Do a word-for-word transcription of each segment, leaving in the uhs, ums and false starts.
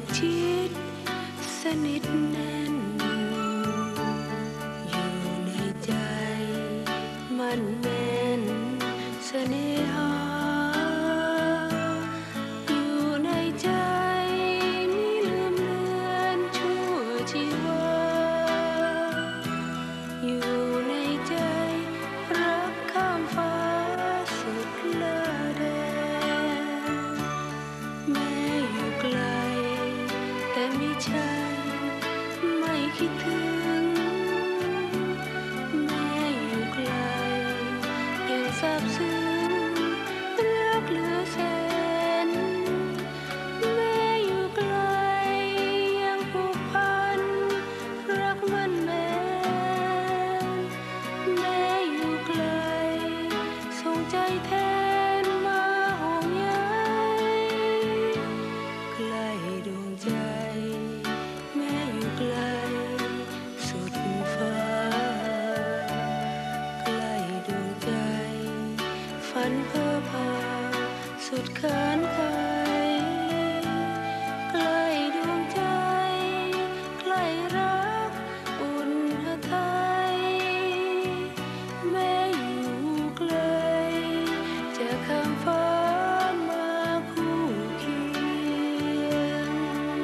ชิดสนิทแน่นอยู่ในใจมันแม่นเสน่หาอยู่ในใจมิลืมเลือนชั่วชีวาอยู่ในใจรักข้ามฟ้าสุดเลอแดนแม้อยู่ไกลแต่ไม่ใช่ไม่คิดถึงแม้อยู่ไกลยังซาบซึ้งรักเหลือแสนแม้อยู่ไกลยังผูกพันรักมันแม้แม้อยู่ไกลส่งใจแทนมาห่วงใยใกล้ดวงใจแม้อยู่ไกลสุดฟ้าใกล้ดวงใจฝันเพ้อพาสุดเขินเคยใกล้ดวงใจใกล้รักอุ่นหทัยแม้อยู่ไกลจะข้ามฟ้ามาคู่เคียง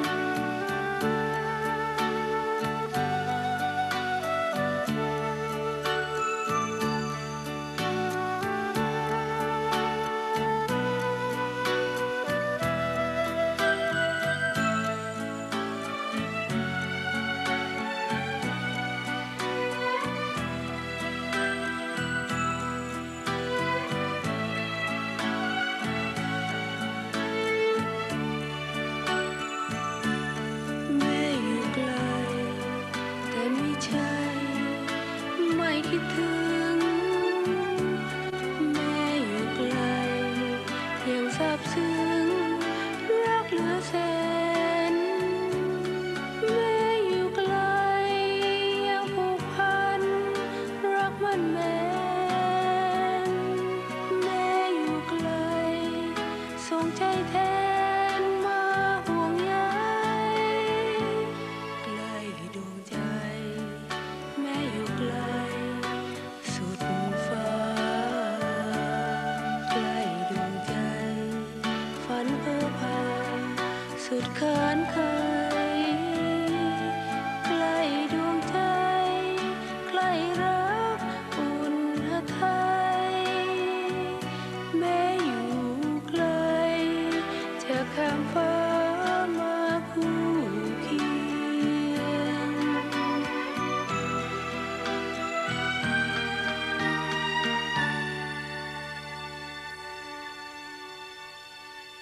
แม้อยู่ไกลแต่ไม่ใช่ไม่คิดถึงแม้อยู่ไกลยังซาบซึ้งรักเหลือแสนแม้อยู่ไกลยังผูกพันรักมันแม้นแม้อยู่ไกลส่งใจแท้